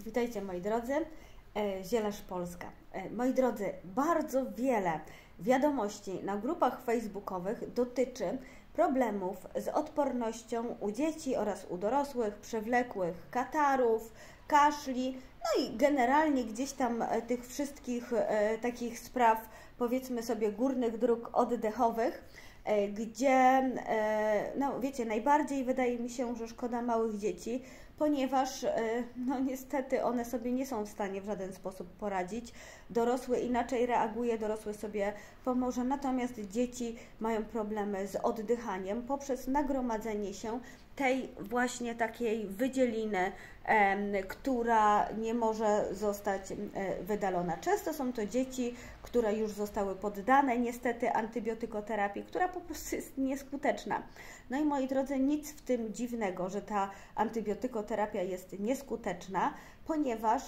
Witajcie moi drodzy, Zielarz Polska. Moi drodzy, bardzo wiele wiadomości na grupach facebookowych dotyczy problemów z odpornością u dzieci oraz u dorosłych, przewlekłych katarów, kaszli, no i generalnie gdzieś tam tych wszystkich takich spraw, powiedzmy sobie, górnych dróg oddechowych, gdzie, no wiecie, najbardziej wydaje mi się, że szkoda małych dzieci, ponieważ no niestety one sobie nie są w stanie w żaden sposób poradzić. Dorosły inaczej reaguje, dorosły sobie pomoże, natomiast dzieci mają problemy z oddychaniem poprzez nagromadzenie się tej właśnie takiej wydzieliny, która nie może zostać wydalona. Często są to dzieci, które już zostały poddane niestety antybiotykoterapii, która po prostu jest nieskuteczna. No i moi drodzy, nic w tym dziwnego, że ta antybiotykoterapia jest nieskuteczna, ponieważ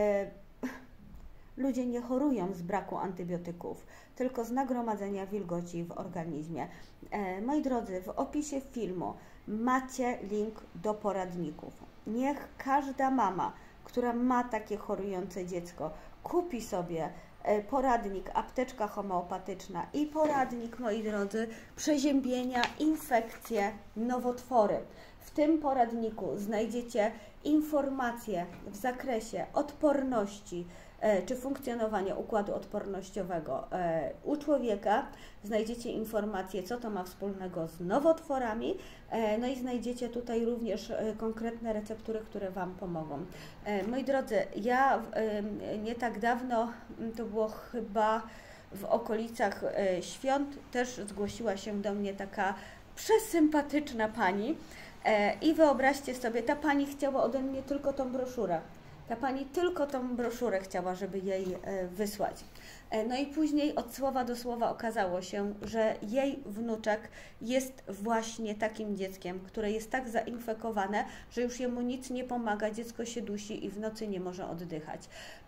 ludzie nie chorują z braku antybiotyków, tylko z nagromadzenia wilgoci w organizmie. Moi drodzy, w opisie filmu macie link do poradników. Niech każda mama, która ma takie chorujące dziecko, kupi sobie poradnik apteczka homeopatyczna i poradnik, moi drodzy, przeziębienia, infekcje, nowotwory. W tym poradniku znajdziecie informacje w zakresie odporności czy funkcjonowania układu odpornościowego u człowieka. Znajdziecie informacje, co to ma wspólnego z nowotworami, no i znajdziecie tutaj również konkretne receptury, które Wam pomogą. Moi drodzy, ja nie tak dawno, to było chyba w okolicach świąt, też zgłosiła się do mnie taka przesympatyczna pani i wyobraźcie sobie, ta pani chciała ode mnie tylko tą broszurę. Ta pani tylko tą broszurę chciała, żeby jej wysłać. No i później od słowa do słowa okazało się, że jej wnuczek jest właśnie takim dzieckiem, które jest tak zainfekowane, że już jemu nic nie pomaga, dziecko się dusi i w nocy nie może oddychać.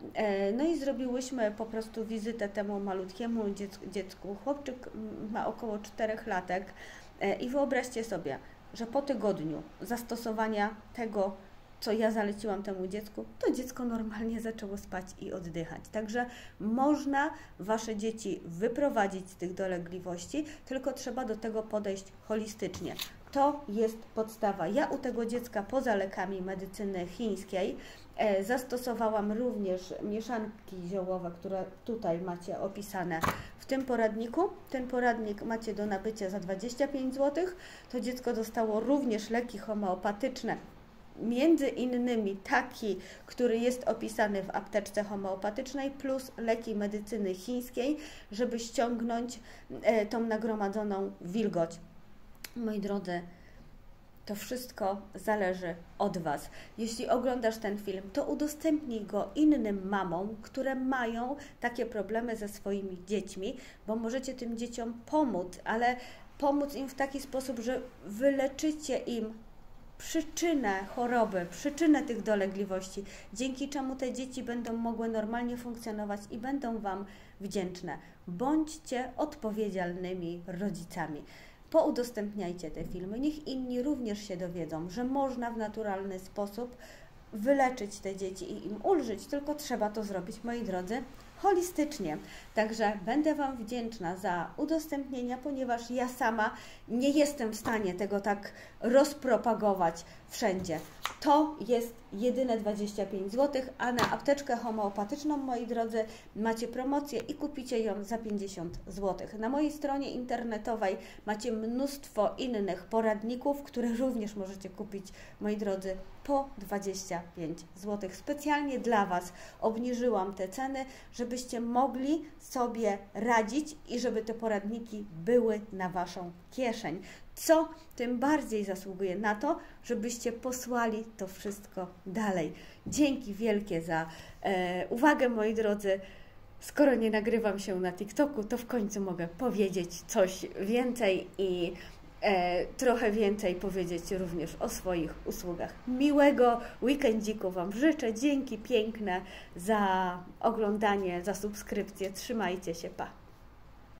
No i zrobiłyśmy po prostu wizytę temu malutkiemu dziecku. Chłopczyk ma około 4 latek i wyobraźcie sobie, że po tygodniu zastosowania tego, co ja zaleciłam temu dziecku, to dziecko normalnie zaczęło spać i oddychać. Także można Wasze dzieci wyprowadzić z tych dolegliwości, tylko trzeba do tego podejść holistycznie. To jest podstawa. Ja u tego dziecka poza lekami medycyny chińskiej zastosowałam również mieszanki ziołowe, które tutaj macie opisane w tym poradniku. Ten poradnik macie do nabycia za 25 zł. To dziecko dostało również leki homeopatyczne, między innymi taki, który jest opisany w apteczce homeopatycznej, plus leki medycyny chińskiej, żeby ściągnąć tą nagromadzoną wilgoć. Moi drodzy, to wszystko zależy od Was. Jeśli oglądasz ten film, to udostępnij go innym mamom, które mają takie problemy ze swoimi dziećmi, bo możecie tym dzieciom pomóc, ale pomóc im w taki sposób, że wyleczycie im przyczynę choroby, przyczynę tych dolegliwości, dzięki czemu te dzieci będą mogły normalnie funkcjonować i będą Wam wdzięczne. Bądźcie odpowiedzialnymi rodzicami. Poudostępniajcie te filmy, niech inni również się dowiedzą, że można w naturalny sposób wyleczyć te dzieci i im ulżyć, tylko trzeba to zrobić, moi drodzy, holistycznie. Także będę Wam wdzięczna za udostępnienia, ponieważ ja sama nie jestem w stanie tego tak rozpropagować wszędzie. To jest jedyne 25 zł, a na apteczkę homeopatyczną, moi drodzy, macie promocję i kupicie ją za 50 zł. Na mojej stronie internetowej macie mnóstwo innych poradników, które również możecie kupić, moi drodzy, po 25 zł. Specjalnie dla Was obniżyłam te ceny, żebyście mogli sobie radzić i żeby te poradniki były na Waszą kieszeń. Co tym bardziej zasługuje na to, żebyście posłali to wszystko dalej. Dzięki wielkie za uwagę, moi drodzy. Skoro nie nagrywam się na TikToku, to w końcu mogę powiedzieć coś więcej i trochę więcej powiedzieć również o swoich usługach. Miłego weekendziku Wam życzę. Dzięki piękne za oglądanie, za subskrypcję. Trzymajcie się, pa!